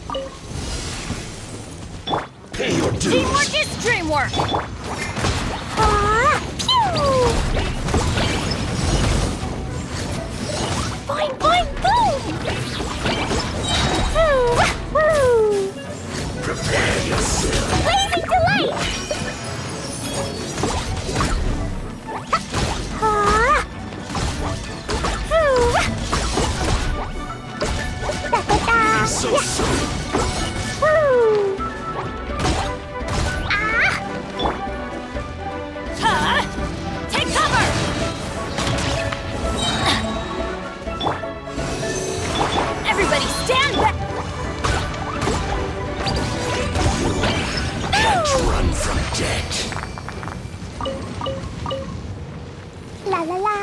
Pay your dues. Teamwork is dreamwork. Boing, boing, boom! Prepare yourself. Blazing delight! So soon. Take cover! Everybody stand back! Can't run from death. La la la!